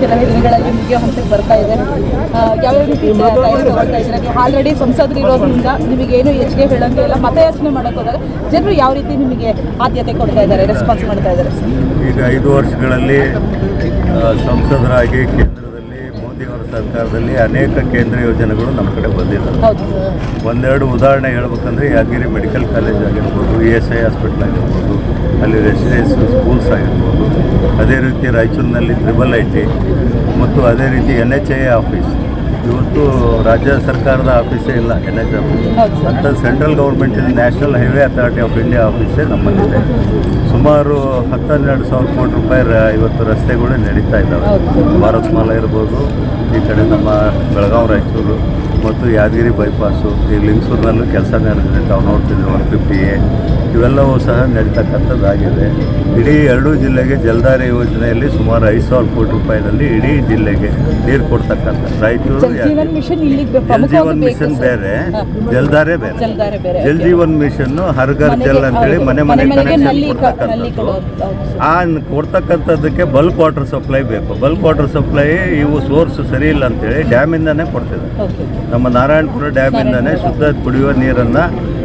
ಕೆಲವೇ ದಿನಗಳಲ್ಲಿ ಮುಗಿಯೋ ಹಂತಕ್ಕೆ ಬರ್ತಾ ಇದೆ. ಯಾವ್ಯಾವ ರೀತಿ ತಯಾರಿ ತಗೊಳ್ತಾ ಇದ್ದೀರಾ? ನೀವು ಆಲ್ರೆಡಿ ಸಂಸದರು ಇರೋದ್ರಿಂದ ನಿಮಗೇನು ಹೆಚ್ಚಿಗೆ ಹೇಳೋಂಗಿಲ್ಲ. ಮತಯಾಚನೆ ಮಾಡೋಕೆ ಹೋದಾಗ ಜನರು ಯಾವ ರೀತಿ ನಿಮಗೆ ಆದ್ಯತೆ ಕೊಡ್ತಾ ಇದ್ದಾರೆ, ರೆಸ್ಪಾನ್ಸ್ ಮಾಡ್ತಾ ಇದ್ದಾರೆ? ಈಗ 5 ವರ್ಷಗಳಲ್ಲಿ ಸಂಸದರಾಗಿ ಕೇಂದ್ರದಲ್ಲಿ ಮೋದಿಯವರ ಸರ್ಕಾರದಲ್ಲಿ ಅನೇಕ ಕೇಂದ್ರ ಯೋಜನೆಗಳು ನಮ್ಮ ಕಡೆ ಬಂದಿದ್ದಾವೆ. ಒಂದೆರಡು ಉದಾಹರಣೆ ಹೇಳ್ಬೇಕಂದ್ರೆ ಯಾದಗಿರಿ ಮೆಡಿಕಲ್ ಕಾಲೇಜ್ ಆಗಿರ್ಬೋದು, ESI ಹಾಸ್ಪಿಟ್ಲ್ ಆಗಿರ್ಬೋದು, ಅಲ್ಲಿ ರೆಸಿಡೆನ್ಷಿಯಲ್ ಸ್ಕೂಲ್ಸ್ ಆಗಿರ್ಬೋದು, ಅದೇ ರೀತಿ ರಾಯಚೂರಿನಲ್ಲಿ IIIT ಮತ್ತು ಅದೇ ರೀತಿ NHI ಆಫೀಸ್. ಇವತ್ತು ರಾಜ್ಯ ಸರ್ಕಾರದ ಆಫೀಸೇ ಇಲ್ಲ NHI ಆಫೀಸ್ ಅಂತ. ಸೆಂಟ್ರಲ್ ಗೌರ್ಮೆಂಟಿನ national highway authority of India ಆಫೀಸೇ ನಮ್ಮಲ್ಲಿದೆ. ಸುಮಾರು 10-12 ಸಾವಿರ ಕೋಟಿ ರೂಪಾಯಿ ಇವತ್ತು ರಸ್ತೆಗಳು ನಡೀತಾ ಇದ್ದಾವೆ. ಭಾರತ್ ಮಾಲಾ ಇರ್ಬೋದು, ಈ ಕಡೆ ನಮ್ಮ ಬೆಳಗಾವಿ ರಾಯಚೂರು ಮತ್ತು ಯಾದಗಿರಿ ಬೈಪಾಸು, ಈ ಲಿಂಗಸೂರಿನಲ್ಲೂ ಕೆಲಸ ನಡೆದಿದೆ. ತಾವು ನೋಡ್ತಿದ್ದೀವಿ 150A ಇವೆಲ್ಲವೂ ಸಹ ನಡೀತಕ್ಕಂಥದ್ದಾಗಿದೆ. ಇಡೀ 2 ಜಿಲ್ಲೆಗೆ ಜಲಧಾರೆ ಯೋಜನೆಯಲ್ಲಿ ಸುಮಾರು 5,000 ಕೋಟಿ ರೂಪಾಯಿನಲ್ಲಿ ಇಡೀ ಜಿಲ್ಲೆಗೆ ನೀರು ಕೊಡ್ತಕ್ಕಂಥ. ರಾಯಚೂರು ಜಲ್ ಜೀವನ್ ಮಿಷನ್ ಬೇರೆ, ಜಲಧಾರೆ ಬೇರೆ. ಜಲ್ ಜೀವನ್ ಮಿಷನ್ ಹರ್ ಘರ್ ಜಲ್ ಅಂತೇಳಿ ಮನೆ ಮನೆ ಕನೆಕ್ಷನ್ ಕೊಡ್ತಕ್ಕಂಥದ್ದು. ಆ ಕೊಡ್ತಕ್ಕಂಥದ್ದಕ್ಕೆ ಬಲ್ಕ್ ವಾಟರ್ ಸಪ್ಲೈ ಬೇಕು. ಬಲ್ಕ್ ವಾಟರ್ ಸಪ್ಲೈ ಇವು ಸೋರ್ಸ್ ಸರಿ ಇಲ್ಲ ಅಂತೇಳಿ ಡ್ಯಾಮಿಂದನೇ ಕೊಡ್ತಿದ್ದಾರೆ. ನಮ್ಮ ನಾರಾಯಣಪುರ ಡ್ಯಾಮಿಂದನೇ ಶುದ್ಧ ಕುಡಿಯುವ ನೀರನ್ನು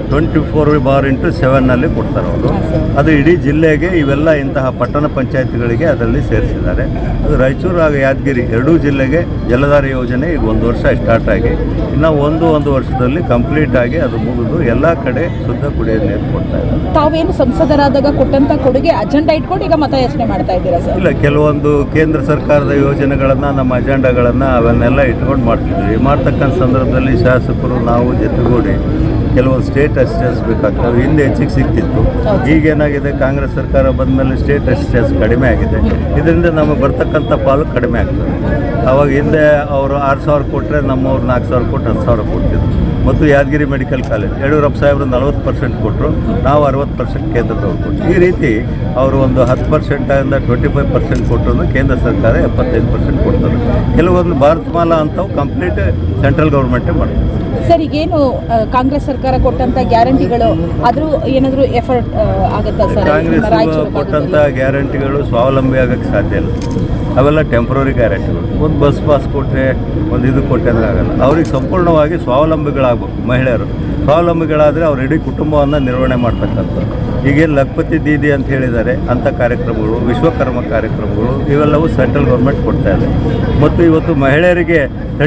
24/7 ಕೊಡ್ತಾರೆ ಅವರು. ಅದು ಇಡೀ ಜಿಲ್ಲೆಗೆ ಇವೆಲ್ಲ ಇಂತಹ ಪಟ್ಟಣ ಪಂಚಾಯತ್ಗಳಿಗೆ ಅದರಲ್ಲಿ ಸೇರಿಸಿದ್ದಾರೆ. ಅದು ರಾಯಚೂರು ಹಾಗೂ ಯಾದಗಿರಿ 2 ಜಿಲ್ಲೆಗೆ ಜಲಧಾರೆ ಯೋಜನೆ ಈಗ 1 ವರ್ಷ ಸ್ಟಾರ್ಟ್ ಆಗಿ ಇನ್ನು ಒಂದು ವರ್ಷದಲ್ಲಿ ಕಂಪ್ಲೀಟ್ ಆಗಿ ಅದು ಮುಗಿದು ಎಲ್ಲ ಕಡೆ ಶುದ್ಧ ಕುಡಿಯುವ ನೀರು ಕೊಡ್ತಾ ಇದ್ದಾರೆ. ತಾವೇನು ಸಂಸದರಾದಾಗ ಕೊಟ್ಟಂತ ಕೊಡುಗೆ ಅಜೆಂಡಾ ಇಟ್ಕೊಂಡು ಈಗ ಮತಯಾಚನೆ ಮಾಡ್ತಾ ಇದ್ದೀರಾ ಸರ್? ಇಲ್ಲ, ಕೆಲವೊಂದು ಕೇಂದ್ರ ಸರ್ಕಾರದ ಯೋಜನೆಗಳನ್ನು, ನಮ್ಮ ಅಜೆಂಡಾಗಳನ್ನು ಅವನ್ನೆಲ್ಲ ಇಟ್ಕೊಂಡು ಮಾಡ್ತಿದ್ವಿ. ಮಾಡ್ತಕ್ಕಂಥ ಸಂದರ್ಭದಲ್ಲಿ ಶಾಸಕರು ನಾವು ಜೊತೆಗೂಡಿ ಕೆಲವೊಂದು ಸ್ಟೇಟ್ ಅಸಿಸ್ಟೆನ್ಸ್ ಬೇಕಾಗ್ತವೆ. ಹಿಂದೆ ಹೆಚ್ಚಿಗೆ ಸಿಗ್ತಿತ್ತು. ಈಗೇನಾಗಿದೆ, ಕಾಂಗ್ರೆಸ್ ಸರ್ಕಾರ ಬಂದ ಮೇಲೆ ಸ್ಟೇಟ್ ಅಸಿಸ್ಟೆನ್ಸ್ ಕಡಿಮೆ ಆಗಿದೆ. ಇದರಿಂದ ನಮಗೆ ಬರ್ತಕ್ಕಂಥ ಪಾಲು ಕಡಿಮೆ ಆಗ್ತದೆ. ಆವಾಗ ಹಿಂದೆ ಅವರು 6,000 ಕೊಟ್ಟರೆ ನಮ್ಮವ್ರು 4,000 ಕೊಟ್ಟು 10,000 ಕೊಡ್ತಿದ್ರು. ಮತ್ತು ಯಾದಗಿರಿ ಮೆಡಿಕಲ್ ಕಾಲೇಜ್ ಯಡಿಯೂರಪ್ಪ ಸಾಹೇಬರು 40% ಕೊಟ್ಟರು, ನಾವು 60% ಕೇಂದ್ರದವ್ರು ಕೊಟ್ಟರು. ಈ ರೀತಿ ಅವರು ಒಂದು 10%ಇಂದ 25% ಕೊಟ್ಟರು. ಕೇಂದ್ರ ಸರ್ಕಾರ 75% ಕೊಡ್ತಾರೆ. ಕೆಲವೊಂದು ಭಾರತ್ ಮಾಲಾ ಅಂತವು ಕಂಪ್ಲೀಟ್ ಸೆಂಟ್ರಲ್ ಗೌರ್ಮೆಂಟೇ ಮಾಡ್ತಾರೆ. ಸರ್, ಈಗೇನು ಕಾಂಗ್ರೆಸ್ ಸರ್ಕಾರ ಕೊಟ್ಟಂತ ಗ್ಯಾರಂಟಿಗಳು ಆದರೂ ಏನಾದರೂ ಎಫರ್ಟ್ ಆಗುತ್ತಾ ಸರ್? ಕಾಂಗ್ರೆಸ್ ಕೊಟ್ಟಂಥ ಗ್ಯಾರಂಟಿಗಳು ಸ್ವಾವಲಂಬಿ ಆಗೋಕ್ಕೆ ಸಾಧ್ಯ ಇಲ್ಲ. ಅವೆಲ್ಲ ಟೆಂಪ್ರರಿ ಗ್ಯಾರಂಟಿಗಳು. ಒಂದು ಬಸ್ ಪಾಸ್ ಕೊಟ್ಟರೆ, ಒಂದು ಇದು ಕೊಟ್ಟೆ ಅಂದರೆ ಆಗಲ್ಲ. ಅವ್ರಿಗೆ ಸಂಪೂರ್ಣವಾಗಿ ಸ್ವಾವಲಂಬಿಗಳಾಗಬೇಕು. ಮಹಿಳೆಯರು ಸ್ವಾವಲಂಬಿಗಳಾದರೆ ಅವ್ರ ಇಡೀ ಕುಟುಂಬವನ್ನು ನಿರ್ವಹಣೆ ಮಾಡ್ತಕ್ಕಂಥದ್ದು. ಈಗೇನು ಲಖಪತಿ ದೀದಿ ಅಂತ ಹೇಳಿದ್ದಾರೆ, ಅಂಥ ಕಾರ್ಯಕ್ರಮಗಳು, ವಿಶ್ವಕರ್ಮ ಕಾರ್ಯಕ್ರಮಗಳು ಇವೆಲ್ಲವೂ ಸೆಂಟ್ರಲ್ ಗೌರ್ಮೆಂಟ್ ಕೊಡ್ತಾ ಇದೆ. ಮತ್ತು ಇವತ್ತು ಮಹಿಳೆಯರಿಗೆ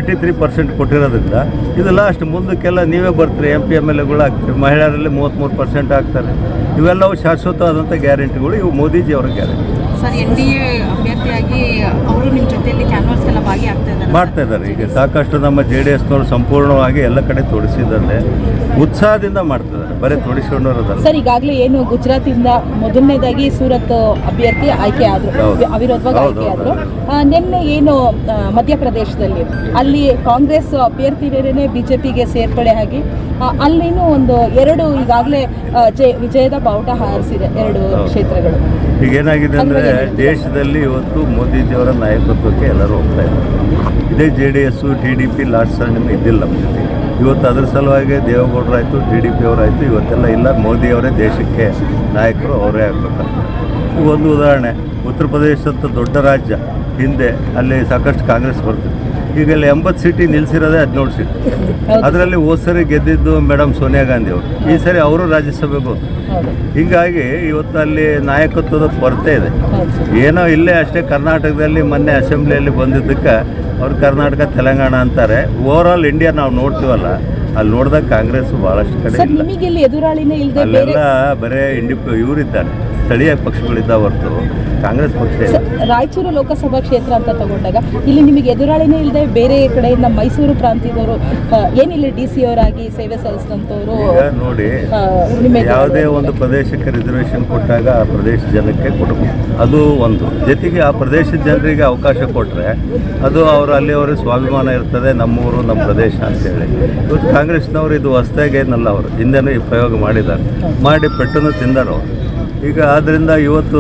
33% ಕೊಟ್ಟಿರೋದ್ರಿಂದ ಇದೆಲ್ಲ ಅಷ್ಟು ಮುಂದಕ್ಕೆಲ್ಲ ನೀವೇ ಬರ್ತೀರಿ. MP MLAಗಳು ಆಗ್ತೀರಿ. ಮಹಿಳೆಯರಲ್ಲಿ 33% ಆಗ್ತಾರೆ. ಇವೆಲ್ಲವೂ ಶಾಶ್ವತವಾದಂಥ ಗ್ಯಾರಂಟಿಗಳು. ಇವು ಮೋದಿಜಿಯವರ ಗ್ಯಾರಂಟಿ. ಸರ್, NDA ಅಭ್ಯರ್ಥಿಯಾಗಿ ಅವರು ನಿಮ್ಮ ಜೊತೆಯಲ್ಲಿ ಕ್ಯಾನ್ವಾಸ್ ಎಲ್ಲ ಮಾಡ್ತಾ ಇದ್ದಾರೆ. ಈಗ ಸಾಕಷ್ಟು ನಮ್ಮ JDSನವರು ಸಂಪೂರ್ಣವಾಗಿ ಎಲ್ಲ ಕಡೆ ತೊಡಗಿಸಿದ್ದಾರೆ, ಉತ್ಸಾಹದಿಂದ ಮಾಡ್ತಿದ್ದಾರೆ. ಬರೀ ತೊಡಗಿಸ್ಕೊಂಡವರದಲ್ಲ ಸರ್. ಈಗಾಗಲೇ ಏನು ಗುಜರಾತಿಂದ ಮೊದಲನೇದಾಗಿ ಸೂರತ್ ಅಭ್ಯರ್ಥಿ ಆಯ್ಕೆ ಆದರು, ಅವಿರೋಧವಾಗಿ ಆಯ್ಕೆ ಆದರು. ನಿನ್ನೆ ಏನು ಮಧ್ಯಪ್ರದೇಶದಲ್ಲಿ ಅಲ್ಲಿ ಕಾಂಗ್ರೆಸ್ ಅಭ್ಯರ್ಥಿನೇ BJPಗೆ ಸೇರ್ಪಡೆ ಆಗಿ ಅಲ್ಲಿನೂ ಒಂದು 2 ಈಗಾಗಲೇ ವಿಜಯದ ಬಾವುಟ ಹಾರಿಸಿದೆ 2 ಕ್ಷೇತ್ರಗಳು. ಈಗೇನಾಗಿದೆ ಅಂದರೆ, ದೇಶದಲ್ಲಿ ಇವತ್ತು ಮೋದಿಜಿಯವರ ನಾಯಕತ್ವಕ್ಕೆ ಎಲ್ಲರೂ ಹೋಗ್ತಾ ಇದ್ದಾರೆ. ಇದೇ JDS TDP ಲಾಸ್ಟ್ ಟೈಮ್ ಇದ್ದಿಲ್ಲ ನಮ್ಮ ಜೊತೆ. ಇವತ್ತು ಅದರ ಸಲುವಾಗಿ ದೇವೇಗೌಡರಾಯಿತು, TDP ಅವರಾಯಿತು, ಇವತ್ತೆಲ್ಲ ಇಲ್ಲ. ಮೋದಿಯವರೇ ದೇಶಕ್ಕೆ ನಾಯಕರು, ಅವರೇ ಆಗಬೇಕಂತ. ಒಂದು ಉದಾಹರಣೆ, ಉತ್ತರ ಪ್ರದೇಶ ಅಂತ ದೊಡ್ಡ ರಾಜ್ಯ, ಹಿಂದೆ ಅಲ್ಲಿ ಸಾಕಷ್ಟು ಕಾಂಗ್ರೆಸ್ ಬರ್ತಿತ್ತು. ಈಗ ಅಲ್ಲಿ 80 ಸೀಟಿ ನಿಲ್ಲಿಸಿರೋದೇ 17 ಸೀಟ್. ಅದರಲ್ಲಿ ಹೋದ ಸರಿ ಗೆದ್ದಿದ್ದು ಮೇಡಮ್ ಸೋನಿಯಾ ಗಾಂಧಿ ಅವರು. ಈ ಸರಿ ಅವರು ರಾಜ್ಯಸಭೆಗೆ ಹೋದ್ರು. ಹೀಗಾಗಿ ಇವತ್ತು ಅಲ್ಲಿ ನಾಯಕತ್ವದ ಕೊರತೆ ಇದೆ. ಏನೋ ಇಲ್ಲೇ ಅಷ್ಟೇ ಕರ್ನಾಟಕದಲ್ಲಿ ಮೊನ್ನೆ ಅಸೆಂಬ್ಲಿಯಲ್ಲಿ ಬಂದಿದ್ದಕ್ಕೆ ಅವ್ರು ಕರ್ನಾಟಕ ತೆಲಂಗಾಣ ಅಂತಾರೆ. ಓವರಾಲ್ ಇಂಡಿಯಾ ನಾವು ನೋಡ್ತೀವಲ್ಲ, ಅಲ್ಲಿ ನೋಡಿದಾಗ ಕಾಂಗ್ರೆಸ್ ಭಾಳಷ್ಟು ಕಡೆ ಅಲ್ಲೆಲ್ಲ ಬರೀ ಇವರಿದ್ದಾರೆ, ಸ್ಥಳೀಯ ಪಕ್ಷಗಳಿದ್ದಾವೆ ಹೊರತು ಕಾಂಗ್ರೆಸ್ ಪಕ್ಷ. ರಾಯಚೂರು ಲೋಕಸಭಾ ಕ್ಷೇತ್ರ ಅಂತ ತಗೊಂಡಾಗ ಇಲ್ಲಿ ನಿಮಗೆ ಎದುರಾಳಿನೇ ಇಲ್ಲದೆ ಬೇರೆ ಕಡೆಯಿಂದ ಮೈಸೂರು ಪ್ರಾಂತ್ಯದವರು ಏನಿಲ್ಲ DC ಅವರಾಗಿ ಸೇವೆ ಸಲ್ಲಿಸಿದಂಥವ್ರು ನೋಡಿ, ಯಾವುದೇ ಒಂದು ಪ್ರದೇಶಕ್ಕೆ ರಿಸರ್ವೇಷನ್ ಕೊಟ್ಟಾಗ ಆ ಪ್ರದೇಶ ಜನಕ್ಕೆ ಕೊಡಬೇಕು. ಅದು ಒಂದು. ಜೊತೆಗೆ ಆ ಪ್ರದೇಶದ ಜನರಿಗೆ ಅವಕಾಶ ಕೊಟ್ಟರೆ ಅದು ಅವರು ಅಲ್ಲಿಯವರ ಸ್ವಾಭಿಮಾನ ಇರ್ತದೆ, ನಮ್ಮೂರು ನಮ್ಮ ಪ್ರದೇಶ ಅಂತೇಳಿ. ಇವತ್ತು ಕಾಂಗ್ರೆಸ್ನವರು ಇದು ಹೊಸದಾಗಿ ಏನಲ್ಲ, ಅವರು ಹಿಂದೆನೂ ಈ ಪ್ರಯೋಗ ಮಾಡಿದ್ದಾರೆ, ಮಾಡಿ ಪೆಟ್ಟನ್ನು ತಿಂದಾರ ಅವರು. ಈಗ ಆದ್ದರಿಂದ ಇವತ್ತು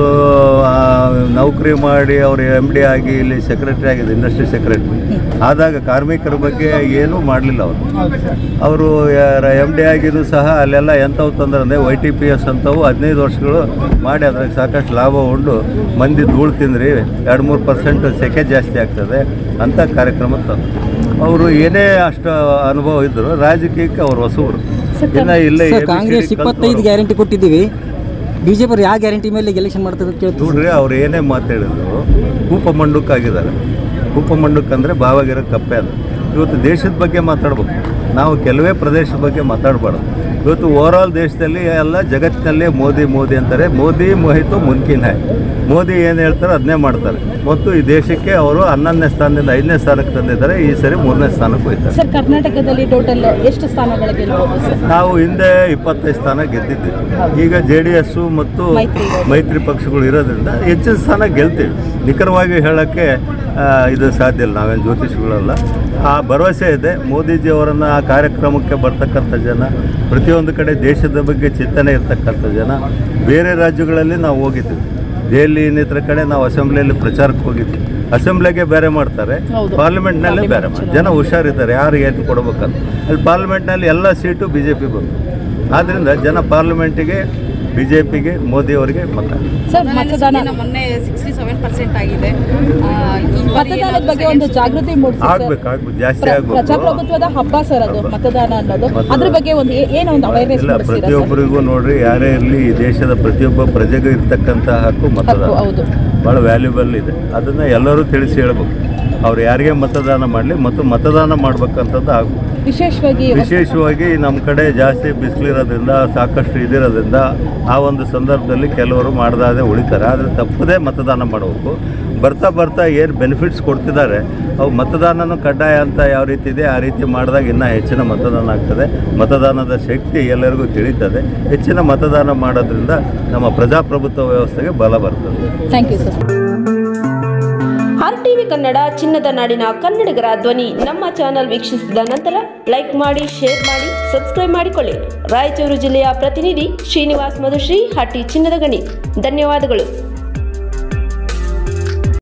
ನೌಕರಿ ಮಾಡಿ ಅವರು MD ಆಗಿ ಇಲ್ಲಿ ಸೆಕ್ರೆಟರಿ ಆಗಿದೆ, ಇಂಡಸ್ಟ್ರಿ ಸೆಕ್ರೆಟರಿ ಆದಾಗ ಕಾರ್ಮಿಕರ ಬಗ್ಗೆ ಏನೂ ಮಾಡಲಿಲ್ಲ ಅವರು MD ಆಗಿದ್ದು ಸಹ ಅಲ್ಲೆಲ್ಲ ಎಂಥವು ತಂದ್ರೆ YTPS ಅಂತವು 15 ವರ್ಷಗಳು ಮಾಡಿ ಅದ್ರಾಗ ಸಾಕಷ್ಟು ಲಾಭ ಉಂಡು ಮಂದಿ ಧೂಳು ತಿಂದ್ರಿ 2-3% ಸೆಕೆ ಜಾಸ್ತಿ ಆಗ್ತದೆ ಅಂತ ಕಾರ್ಯಕ್ರಮ ತಂದು ಅವರು ಏನೇ ಅಷ್ಟು ಅನುಭವ ಇದ್ದರು ರಾಜಕೀಯಕ್ಕೆ ಅವರು ಹೊಸವರು. ಇನ್ನು ಇಲ್ಲೇ ಕಾಂಗ್ರೆಸ್ 25 ಗ್ಯಾರಂಟಿ ಕೊಟ್ಟಿದ್ದೀವಿ, BJP ಯಾವ ಗ್ಯಾರಂಟಿ ಮೇಲೆ ಎಲೆಕ್ಷನ್ ಮಾಡ್ತಾರೆ ಅಂತ ಕೇಳ್ತೀವಿ ನೋಡ್ರಿ. ಅವ್ರು ಏನೇ ಮಾತಾಡಿದ್ರು ಕೂಪಮಂಡುಕ್ಕಾಗಿದ್ದಾರೆ. ಕೂಪಮಂಡುಕ್ ಅಂದರೆ ಭಾವಗಿರೋ ಕಪ್ಪೆ ಅದು. ಇವತ್ತು ದೇಶದ ಬಗ್ಗೆ ಮಾತಾಡ್ಬೇಕು, ನಾವು ಕೆಲವೇ ಪ್ರದೇಶದ ಬಗ್ಗೆ ಮಾತಾಡಬಾರ್ದು. ಇವತ್ತು ಓವರಾಲ್ ದೇಶದಲ್ಲಿ ಎಲ್ಲ ಜಗತ್ತಿನಲ್ಲೇ ಮೋದಿ ಅಂತಾರೆ. ಮೋದಿ ಮೋಹಿತು ಮುನ್ಕಿನ್ ಹೈ. ಮೋದಿ ಏನು ಹೇಳ್ತಾರೆ ಅದನ್ನೇ ಮಾಡ್ತಾರೆ. ಮತ್ತು ಈ ದೇಶಕ್ಕೆ ಅವರು 11ನೇ ಸ್ಥಾನದಿಂದ 5ನೇ ಸ್ಥಾನಕ್ಕೆ ತಂದಿದ್ದಾರೆ. ಈ ಸರಿ 3ನೇ ಸ್ಥಾನಕ್ಕೆ ಹೋಗ್ತಾರೆ. ಸರ್, ಕರ್ನಾಟಕದಲ್ಲಿ ಟೋಟಲ್ ಎಷ್ಟು ಸ್ಥಾನಗಳು ಗೆಲ್ಲಬಹುದು ಸರ್? ನಾವು ಹಿಂದೆ 25 ಸ್ಥಾನ ಗೆದ್ದಿದ್ದೀವಿ. ಈಗ JDS ಮತ್ತು ಮೈತ್ರಿ ಪಕ್ಷಗಳು ಇರೋದ್ರಿಂದ ಹೆಚ್ಚಿನ ಸ್ಥಾನ ಗೆಲ್ತೀವಿ. ನಿಖರವಾಗಿ ಹೇಳೋಕ್ಕೆ ಇದು ಸಾಧ್ಯ ಇಲ್ಲ, ನಾವೇನು ಜ್ಯೋತಿಷಿಗಳಲ್ಲ. ಆ ಭರವಸೆ ಇದೆ. ಮೋದಿಜಿಯವರನ್ನು ಆ ಕಾರ್ಯಕ್ರಮಕ್ಕೆ ಬರ್ತಕ್ಕಂಥ ಜನ, ಪ್ರತಿಯೊಂದು ಕಡೆ ದೇಶದ ಬಗ್ಗೆ ಚಿಂತನೆ ಇರ್ತಕ್ಕಂಥ ಜನ, ಬೇರೆ ರಾಜ್ಯಗಳಲ್ಲಿ ನಾವು ಹೋಗಿದ್ದೀವಿ. ದೆಹಲಿ ಇನ್ನಿತರ ಕಡೆ ನಾವು ಅಸೆಂಬ್ಲಿಯಲ್ಲಿ ಪ್ರಚಾರಕ್ಕೆ ಹೋಗಿದ್ದೀವಿ. ಅಸೆಂಬ್ಲಿಗೆ ಬೇರೆ ಮಾಡ್ತಾರೆ, ಪಾರ್ಲಿಮೆಂಟ್ನಲ್ಲೇ ಬೇರೆ ಮಾಡ್ತಾರೆ. ಜನ ಹುಷಾರಿದ್ದಾರೆ ಯಾರು ಏನು ಕೊಡ್ಬೇಕಂತ. ಅಲ್ಲಿ ಪಾರ್ಲಿಮೆಂಟ್ನಲ್ಲಿ ಎಲ್ಲ ಸೀಟು BJP ಬಂತು. ಆದ್ದರಿಂದ ಜನ ಪಾರ್ಲಿಮೆಂಟಿಗೆ BJPಗೆ ಮೋದಿಯವರಿಗೆ ಮತ. ಸರ್, ಮತದಾನ ಮೊನ್ನೆ 67% ಆಗಿದೆ. ಮತದಾನದ ಬಗ್ಗೆ ಒಂದು ಜಾಗೃತಿ ಆಗ್ಬೇಕು, ಜಾಸ್ತಿ ಆಗ್ಬೇಕು. ಪ್ರಜಾಪ್ರಭುತ್ವದ ಹಬ್ಬ ಸರ್ ಅದು ಮತದಾನ ಅನ್ನೋದು. ಅದ್ರ ಬಗ್ಗೆ ಒಂದು ಏನೋ ಒಂದು ಅವೇರ್ನೆಸ್ ಇಲ್ಲ, ಪ್ರತಿಯೊಬ್ಬರಿಗೂ ನೋಡ್ರಿ, ಯಾರೇ ಇರಲಿ ಈ ದೇಶದ ಪ್ರತಿಯೊಬ್ಬ ಪ್ರಜೆಗೂ ಇರ್ತಕ್ಕಂಥ ಹಕ್ಕು ಮತದಾನ ಭಾಳ ವ್ಯಾಲ್ಯೂಬಲ್ ಇದೆ. ಅದನ್ನು ಎಲ್ಲರೂ ತಿಳಿಸಿ ಹೇಳ್ಬೇಕು. ಅವ್ರು ಯಾರಿಗೆ ಮತದಾನ ಮಾಡಲಿ ಮತ್ತು ಮತದಾನ ಮಾಡ್ಬೇಕಂತದ್ದು ಆಗಬೇಕು. ವಿಶೇಷವಾಗಿ ನಮ್ಮ ಕಡೆ ಜಾಸ್ತಿ ಬಿಸಿಲಿರೋದ್ರಿಂದ, ಸಾಕಷ್ಟು ಇದಿರೋದ್ರಿಂದ ಆ ಒಂದು ಸಂದರ್ಭದಲ್ಲಿ ಕೆಲವರು ಮಾಡದಾದೆ ಉಳಿತಾರೆ. ಆದರೆ ತಪ್ಪದೇ ಮತದಾನ ಮಾಡಬೇಕು. ಬರ್ತಾ ಏನು ಬೆನಿಫಿಟ್ಸ್ ಕೊಡ್ತಿದ್ದಾರೆ ಅವು ಮತದಾನನೂ ಕಡ್ಡಾಯ ಅಂತ ಯಾವ ರೀತಿ ಇದೆ ಆ ರೀತಿ ಮಾಡಿದಾಗ ಇನ್ನೂ ಹೆಚ್ಚಿನ ಮತದಾನ ಆಗ್ತದೆ. ಮತದಾನದ ಶಕ್ತಿ ಎಲ್ಲರಿಗೂ ತಿಳಿತದೆ. ಹೆಚ್ಚಿನ ಮತದಾನ ಮಾಡೋದ್ರಿಂದ ನಮ್ಮ ಪ್ರಜಾಪ್ರಭುತ್ವ ವ್ಯವಸ್ಥೆಗೆ ಬಲ ಬರ್ತದೆ. Thank you sir. RTV Kannada, ಚಿನ್ನದ ನಾಡಿನ ಕನ್ನಡಿಗರ ಧ್ವನಿ. ನಮ್ಮ ಚಾನಲ್ ವೀಕ್ಷಿಸಿದ ನಂತರ ಲೈಕ್ ಮಾಡಿ, ಶೇರ್ ಮಾಡಿ, ಸಬ್ಸ್ಕ್ರೈಬ್ ಮಾಡಿಕೊಳ್ಳಿ. ರಾಯಚೂರು ಜಿಲ್ಲೆಯ ಪ್ರತಿನಿಧಿ ಶ್ರೀನಿವಾಸ್ ಮಧುಶ್ರೀ, ಹಟ್ಟಿ ಚಿನ್ನದ ಗಣಿ. ಧನ್ಯವಾದಗಳು.